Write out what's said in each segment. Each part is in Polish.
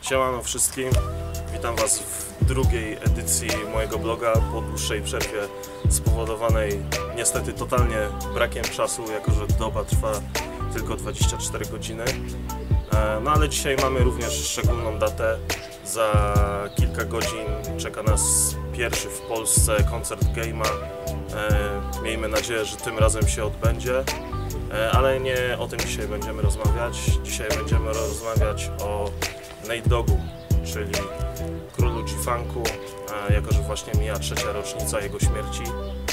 Siemano wszystkim, witam Was w drugiej edycji mojego bloga po dłuższej przerwie spowodowanej niestety totalnie brakiem czasu, jako że doba trwa tylko 24 godziny. No ale dzisiaj mamy również szczególną datę. Za kilka godzin czeka nas pierwszy w Polsce koncert Game'a. Miejmy nadzieję, że tym razem się odbędzie. Ale nie o tym dzisiaj będziemy rozmawiać. Dzisiaj będziemy rozmawiać o Nate Doggu, czyli królu G-Funku, jako że właśnie mija 3. rocznica jego śmierci.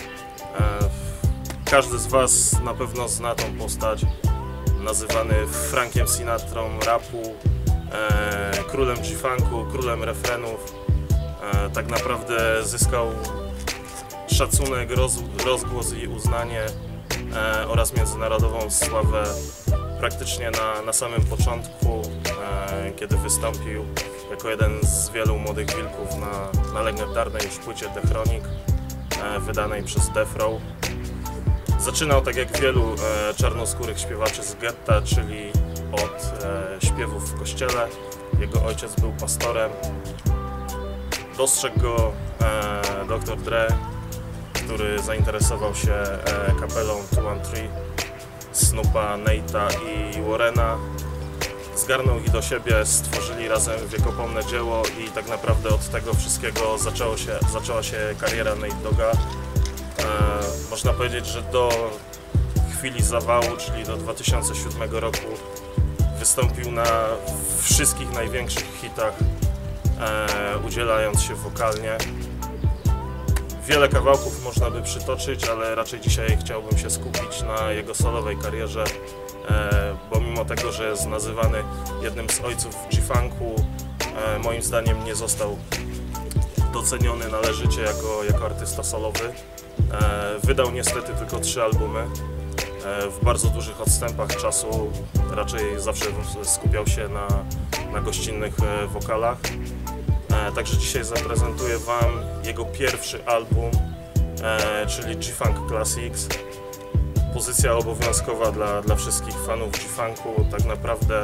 Każdy z Was na pewno zna tą postać, nazywany Frankiem Sinatrą rapu, królem G-Funku, królem refrenów. Tak naprawdę zyskał szacunek, rozgłos i uznanie oraz międzynarodową sławę praktycznie na samym początku, kiedy wystąpił jako jeden z wielu młodych wilków na legendarnej już płycie The Chronic, wydanej przez Death Row. Zaczynał tak jak wielu czarnoskórych śpiewaczy z getta, czyli od śpiewów w kościele. Jego ojciec był pastorem. Dostrzegł go Dr. Dre, który zainteresował się kapelą 213, Snoopa, Nate'a i Warrena. Zgarnął ich do siebie, stworzyli razem wiekopomne dzieło i tak naprawdę od tego wszystkiego zaczęła się kariera Nate Dogga. Można powiedzieć, że do chwili zawału, czyli do 2007 roku, wystąpił na wszystkich największych hitach, udzielając się wokalnie. Wiele kawałków można by przytoczyć, ale raczej dzisiaj chciałbym się skupić na jego solowej karierze, bo mimo tego, że jest nazywany jednym z ojców G-Funku, moim zdaniem nie został doceniony należycie jako artysta solowy. Wydał niestety tylko 3 albumy w bardzo dużych odstępach czasu, raczej zawsze skupiał się na gościnnych wokalach. Także dzisiaj zaprezentuję Wam jego pierwszy album, czyli G-Funk Classics. Pozycja obowiązkowa dla wszystkich fanów G-Funku. Tak naprawdę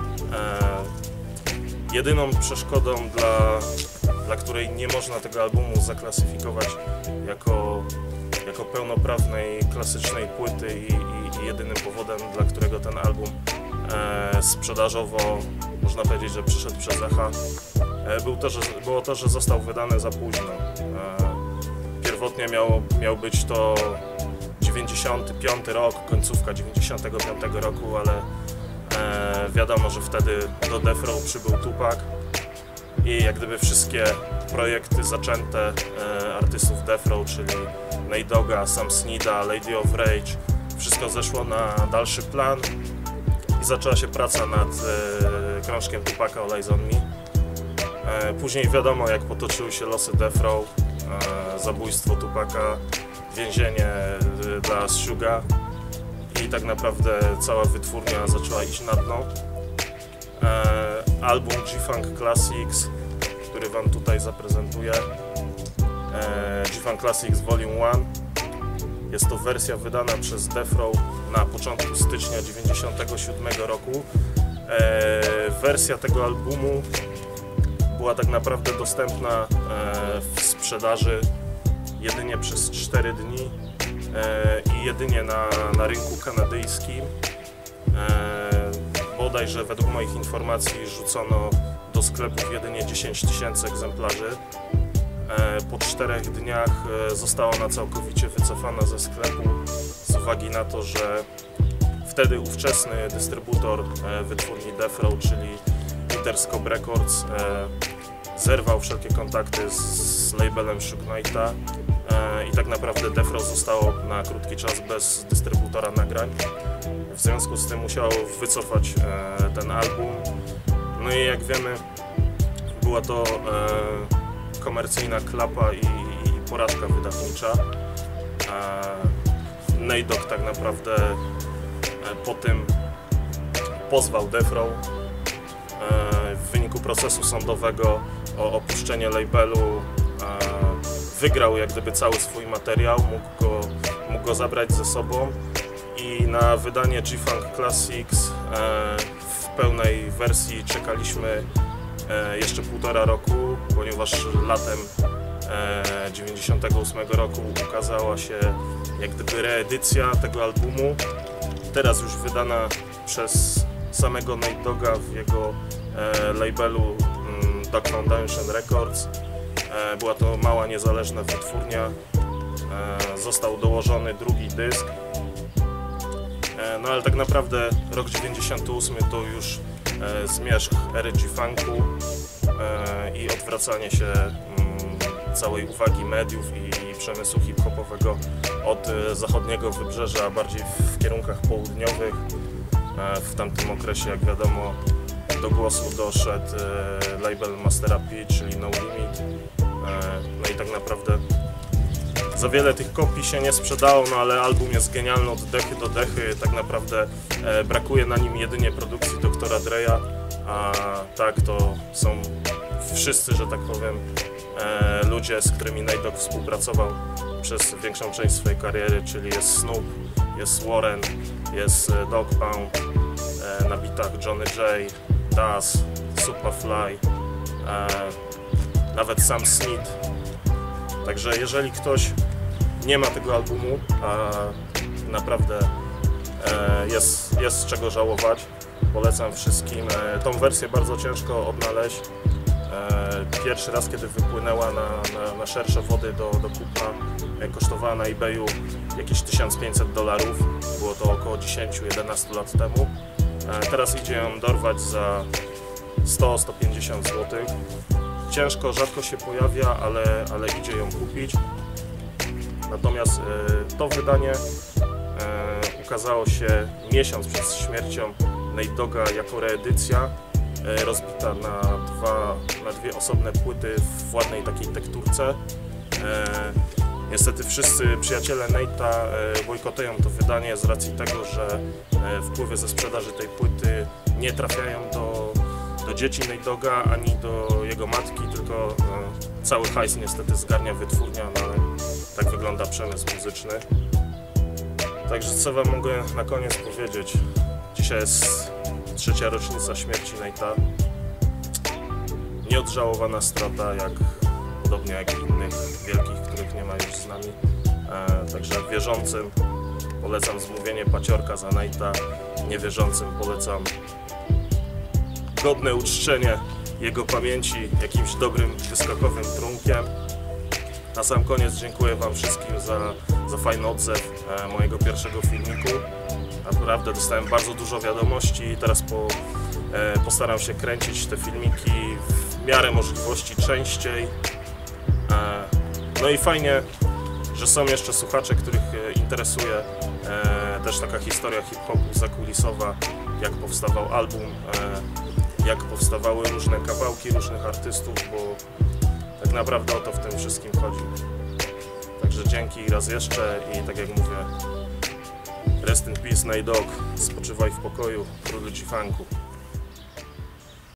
jedyną przeszkodą, dla której nie można tego albumu zaklasyfikować jako pełnoprawnej, klasycznej płyty i jedynym powodem, dla którego ten album sprzedażowo, można powiedzieć, że przyszedł przez echa, było to, że został wydany za późno. Pierwotnie miał być to 95 rok, końcówka 95 roku, ale wiadomo, że wtedy do Death Row przybył Tupac i jak gdyby wszystkie projekty zaczęte artystów Death Row, czyli Nate Dogga, Sam Snida, Lady of Rage, wszystko zeszło na dalszy plan i zaczęła się praca nad krążkiem Tupaca All Eyes on Me. Później wiadomo, jak potoczyły się losy Death Row, zabójstwo Tupaca, więzienie dla Suga i tak naprawdę cała wytwórnia zaczęła iść na dno. Album G-Funk Classics, który Wam tutaj zaprezentuję, G-Funk Classics Volume 1, jest to wersja wydana przez Death Row na początku stycznia 97 roku. Wersja tego albumu była tak naprawdę dostępna w sprzedaży jedynie przez 4 dni i jedynie na rynku kanadyjskim. Bodajże według moich informacji rzucono do sklepów jedynie 10 000 egzemplarzy. Po 4 dniach została ona całkowicie wycofana ze sklepu z uwagi na to, że wtedy ówczesny dystrybutor wytwórni Death Row, czyli Interscope Records, zerwał wszelkie kontakty z labelem Suge Knighta i tak naprawdę Death Row zostało na krótki czas bez dystrybutora nagrań. W związku z tym musiał wycofać ten album. No i jak wiemy, była to komercyjna klapa i porażka wydawnicza. Nate Dogg tak naprawdę po tym pozwał Death Row. W wyniku procesu sądowego o opuszczenie labelu wygrał jak gdyby cały swój materiał, mógł go zabrać ze sobą i na wydanie G-Funk Classics w pełnej wersji czekaliśmy jeszcze 1,5 roku, ponieważ latem 98 roku ukazała się jak gdyby reedycja tego albumu, teraz już wydana przez samego Nate Dogga w jego labelu Dogg Foundation Records. Była to mała, niezależna wytwórnia. Został dołożony drugi dysk. No ale tak naprawdę rok 98 to już zmierzch ery G-Funku i odwracanie się całej uwagi mediów i przemysłu hip-hopowego od zachodniego wybrzeża, a bardziej w kierunkach południowych. W tamtym okresie, jak wiadomo, do głosu doszedł label Mastera P, czyli No Limit. No i tak naprawdę za wiele tych kopii się nie sprzedało, no ale album jest genialny od dechy do dechy. Tak naprawdę brakuje na nim jedynie produkcji Dr. Dre'a, a tak to są wszyscy, że tak powiem, ludzie, z którymi Nate Dogg współpracował przez większą część swojej kariery, czyli jest Snoop, jest Warren, jest Dogg Pound, na bitach Johnny J, Das, Superfly, nawet sam Sneed. Także jeżeli ktoś nie ma tego albumu, a naprawdę jest z czego żałować, polecam wszystkim. Tą wersję bardzo ciężko odnaleźć. Pierwszy raz, kiedy wypłynęła na szersze wody do kupna, kosztowała na eBayu jakieś $1500. Było to około 10-11 lat temu. Teraz idzie ją dorwać za 100-150 zł. Ciężko, rzadko się pojawia, ale idzie ją kupić. Natomiast to wydanie ukazało się miesiąc przed śmiercią Nate Dogga jako reedycja, rozbita na dwie osobne płyty w ładnej takiej tekturce. Niestety wszyscy przyjaciele Nate'a bojkotują to wydanie z racji tego, że wpływy ze sprzedaży tej płyty nie trafiają do dzieci Nate Dogga ani do jego matki, tylko cały hajs niestety zgarnia wytwórnia, no ale tak wygląda przemysł muzyczny. Także co wam mogę na koniec powiedzieć? Dzisiaj jest 3. rocznica śmierci Nate'a. Nieodżałowana strata, podobnie jak innych wielkich, których nie ma już z nami. Także wierzącym polecam zmówienie paciorka za Nate'a, niewierzącym polecam godne uczczenie jego pamięci jakimś dobrym dyskokowym trunkiem. Na sam koniec dziękuję wam wszystkim za fajny odzew mojego pierwszego filmiku. Naprawdę dostałem bardzo dużo wiadomości i teraz postaram się kręcić te filmiki w miarę możliwości częściej. No i fajnie, że są jeszcze słuchacze, których interesuje też taka historia hip-hopu zakulisowa, jak powstawał album, jak powstawały różne kawałki różnych artystów, bo tak naprawdę o to w tym wszystkim chodzi. Także dzięki raz jeszcze i tak jak mówię, rest in peace Nate Dogg, spoczywaj w pokoju, król G-Funku.